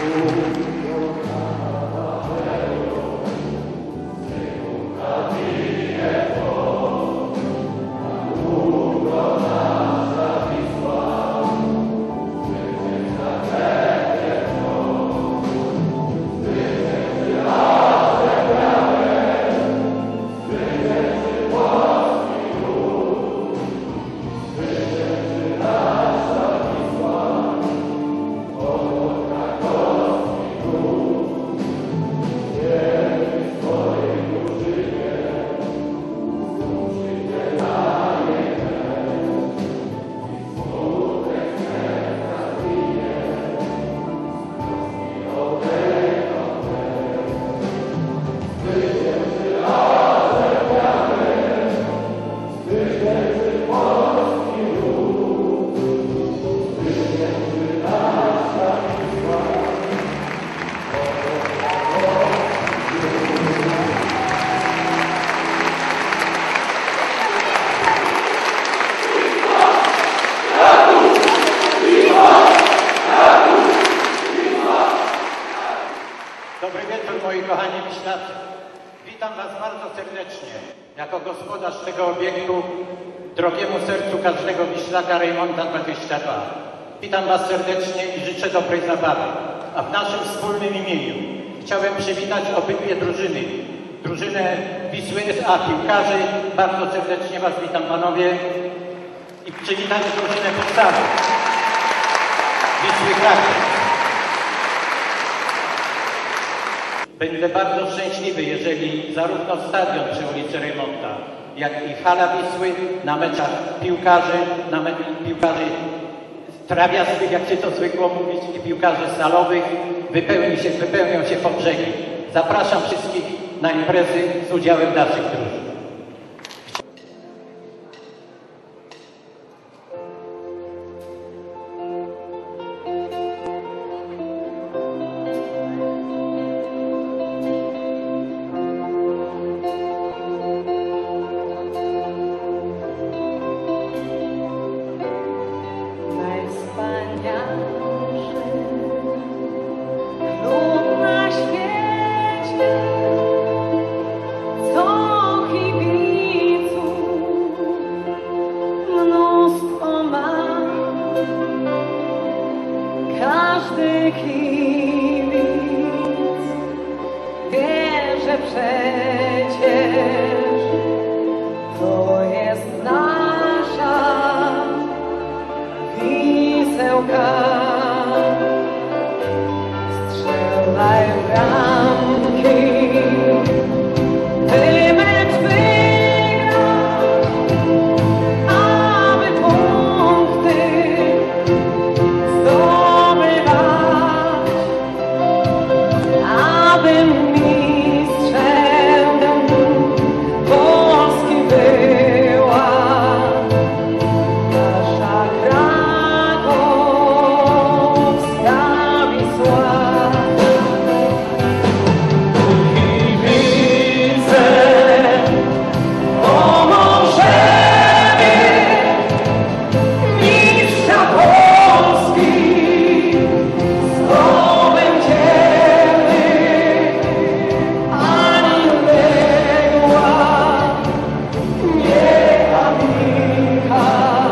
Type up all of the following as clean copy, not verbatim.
Witam Was bardzo serdecznie, jako gospodarz tego obiektu, drogiemu sercu każdego Wiślaka Rejmonta 22. Witam Was serdecznie i życzę dobrej zabawy. A w naszym wspólnym imieniu chciałem przywitać obydwie drużyny. Drużynę Wisły S.A. piłkarzy. Bardzo serdecznie Was witam, panowie. I przywitać drużynę podstawy Wisły Kraków. Będę bardzo szczęśliwy, jeżeli zarówno stadion przy ulicy Rejmonta, jak i hala Wisły na meczach piłkarzy, piłkarzy trawiastych, jak się to zwykło mówić, i piłkarzy stalowych wypełnią się po brzegi. Zapraszam wszystkich na imprezy z udziałem naszych drużyn. Każdy kibic wie, że przecież to jest nasza Wisełka. Strzelaj bramki, by mecz wygrać, aby punkty zdobywać, abym mistrzem Polski była nasza krakowska Wisła. Kibice, pomożemy mistrza Polski, zdobędziemy, ani legła nie Kamilka,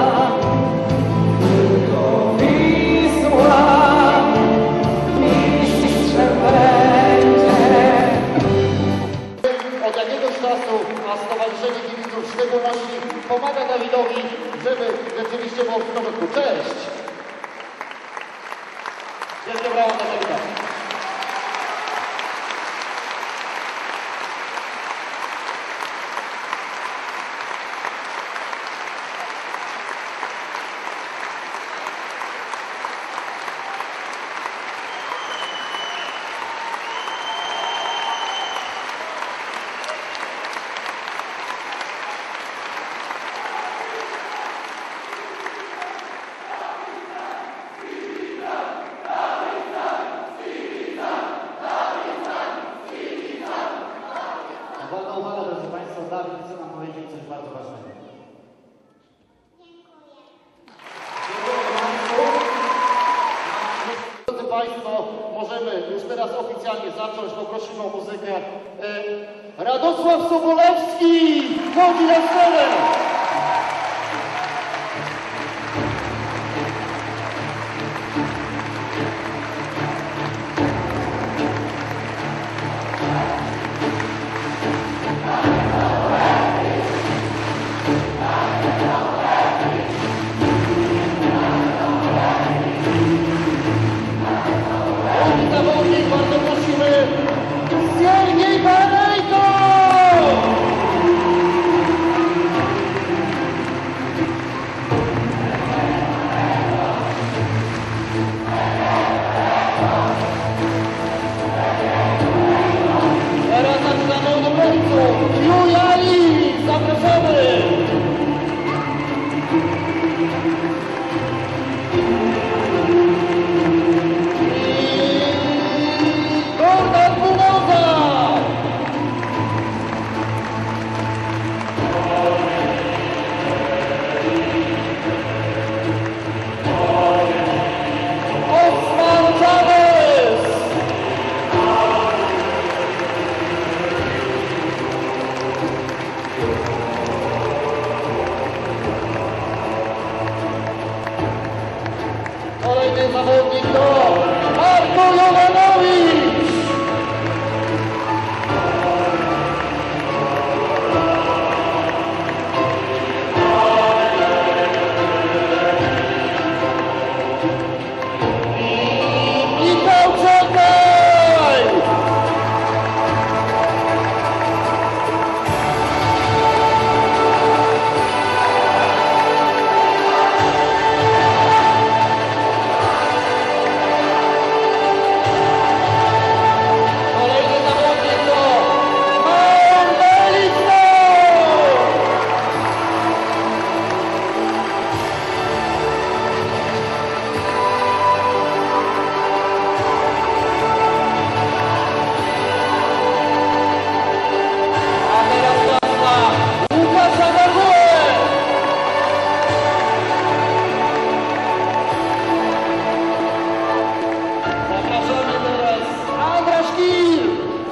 tylko Wisła mistrzem będzie. Od jakiegoś czasu, a Stowarzyszenie Kibiców w szczególności pomaga Dawidowi, żeby rzeczywiście było w porządku. Cześć! Wielkie brawa dla Dawida. Państwo, możemy już teraz oficjalnie zacząć. Poprosimy o muzykę. Radosław Sobolewski wchodzi na scenę. Zawodnik, bardzo prosimy, Siergiej Barejko! Teraz zaczynamy od obrońców. Jujali, zapraszamy! Gordon Bunoza! Osman Chavez! Kolejny zawodnik to Marko Jovanowicz! Michał Czekaj! Kolejny zawodnik to Maon Belisno! A teraz klasa Łukasza Gagułę! Zapraszamy teraz Andrzej Szkil!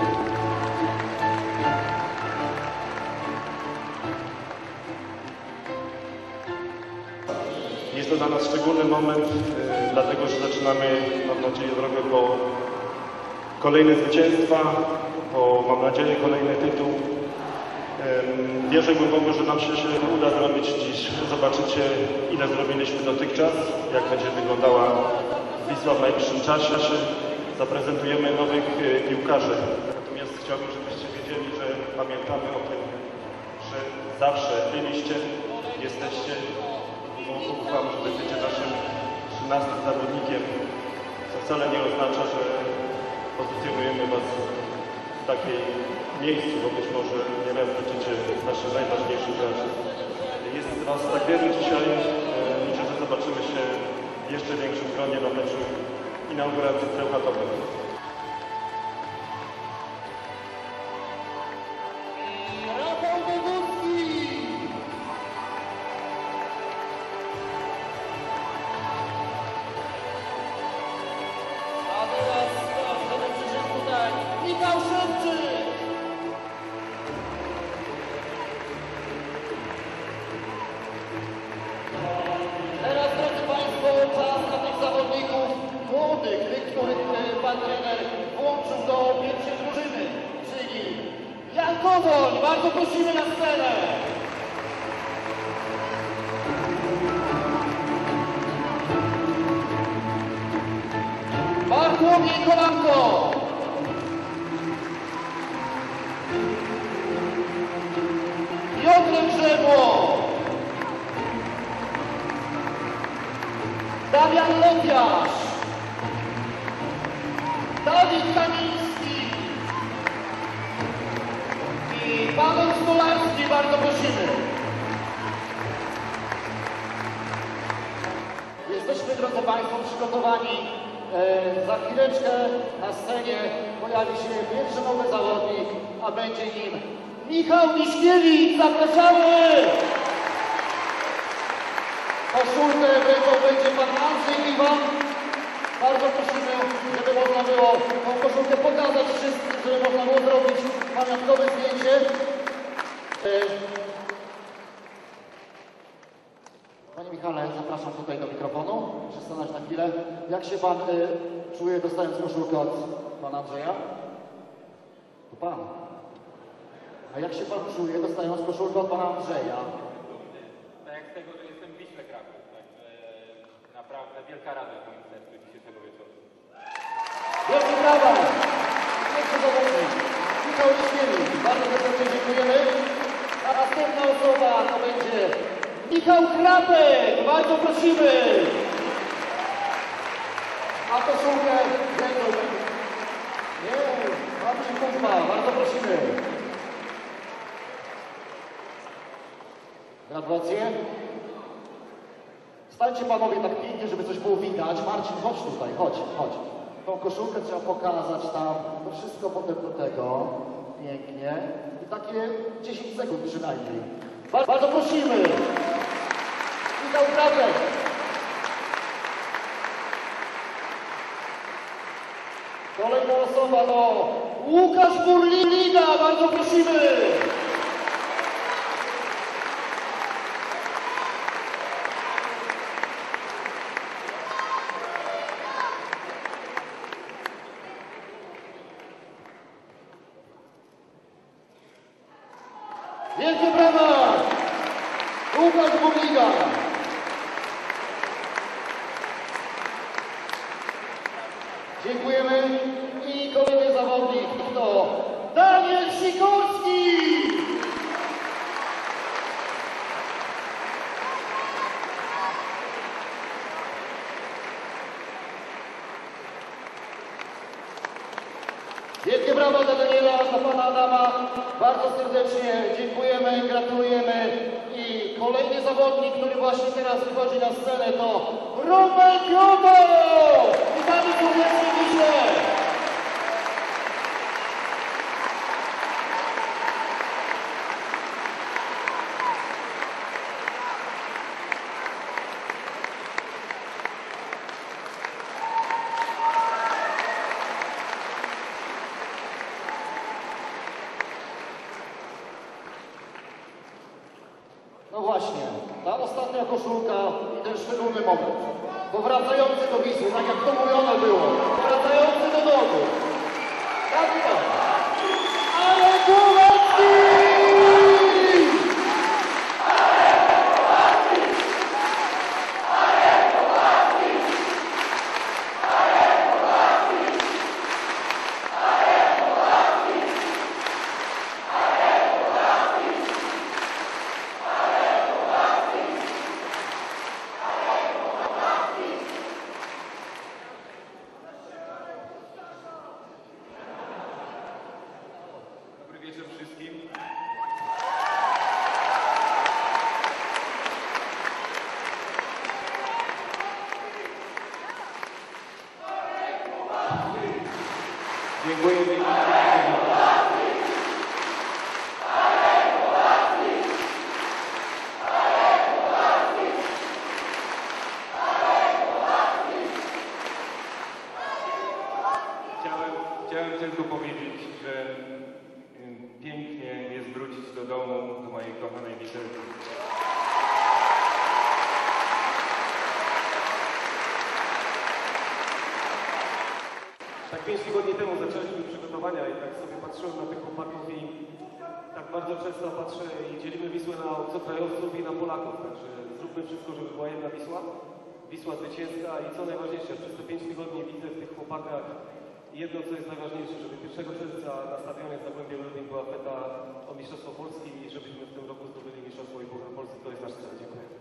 Jest to dla nas szczególny moment, dlatego że zaczynamy, mam nadzieję, drogę po kolejne zwycięstwa, po, mam nadzieję, kolejny tytuł. Wierzę głęboko, że nam się uda zrobić dziś. Zobaczycie, ile zrobiliśmy dotychczas, jak będzie wyglądała Wisła w najbliższym czasie. Zaprezentujemy nowych piłkarzy. Natomiast chciałbym, żebyście wiedzieli, że pamiętamy o tym, że zawsze byliście, jesteście. Ufam, że będziecie naszym 13 zawodnikiem, co wcale nie oznacza, że pozycjonujemy Was w takiej miejscu, bo być może nieraz będziecie naszym najważniejszym graczem. Jest Was tak wielu dzisiaj, liczę, że zobaczymy się w jeszcze większym gronie na meczu inauguracji Bełchatowej. Rafał Bogucki! A teraz proszę, żeby przyszedł tutaj Michał Szymczyk! Teraz, drodzy Państwo, czas na tych zawodników młodych, tych, których Pan trener włączył do pierwszej drużyny, czyli Jan Kowoń, bardzo prosimy na scenę! Bartłomiej Kolanko! Piotrek Grzebło! Damian Lopiarz! Dawid Kamiński! I Paweł Stolarski, bardzo prosimy. Jesteśmy, drodzy Państwo, przygotowani. Za chwileczkę na scenie pojawi się pierwszy nowy zawodnik, a będzie nim Michał Miśkiewicz. Zapraszamy! Koszulkę będzie pan Andrzej Iwan. Bardzo prosimy, żeby można było tą koszulkę pokazać wszystkim, żeby można było zrobić pamiątkowe zdjęcie. Panie Michale, zapraszam tutaj do mikrofonu. Proszę stanąć na chwilę. Jak się pan czuje, dostając koszulkę od pana Andrzeja? To pan. A jak się pan czuje, dostając koszulkę od pana Andrzeja? Tak jak z tego, że jestem w Wiśle Kraków, także naprawdę wielka radość w moim sercu dzisiejszego wieczoru. Wielkie brawa! Wielkie zawodnik. Michał Leśniewicz. Bardzo serdecznie dziękujemy. A następna osoba to będzie Michał Krapek. Bardzo prosimy. A koszulkę Gęgol. Nie, Marcin Kuzma. Bardzo prosimy. Gratulacje. Stańcie panowie tak pięknie, żeby coś było widać. Marcin, chodź tutaj, chodź. Tą koszulkę trzeba pokazać tam, to wszystko potem do tego. Pięknie. I takie 10 sekund przynajmniej. Bardzo prosimy. Michał Krapek. Kolejna osoba to Łukasz Burliga. Bardzo prosimy. Wielkie brawa! Łukasz Burliga. Dziękujemy. I kolejny zawodnik to Daniel Sikorski. Wielkie brawa dla Daniela, dla pana Adama. Bardzo serdecznie dziękujemy, gratulujemy. I kolejny zawodnik, który właśnie teraz wychodzi na scenę, to Romek Joto! Witamy serdecznie w Wiśle! No właśnie, ta ostatnia koszulka i ten szczególny moment. Powracający do Wisły, tak jak to mówione było. Powracający do domu. Tak to. Ale Głowacki! Dobry wieczór wszystkim. Dziękuję. Chciałem tylko powiedzieć, że pięknie jest wrócić do domu, do mojej kochanej Wisielki. Tak 5 tygodni temu zaczęliśmy przygotowania i tak sobie patrzyłem na tych chłopaków i tak bardzo często patrzę i dzielimy Wisłę na obcokrajowców i na Polaków. Także zróbmy wszystko, żeby była jedna Wisła. Wisła zwycięska i co najważniejsze, przez te 5 tygodni widzę w tych chłopakach jedno, co jest najważniejsze, żeby 1 czerwca na stadionie w Zagłębiu Lubin była feta o Mistrzostwo Polski i żebyśmy w tym roku zdobyli Mistrzostwo i Puchar Polski. To jest nasz cel. Dziękuję.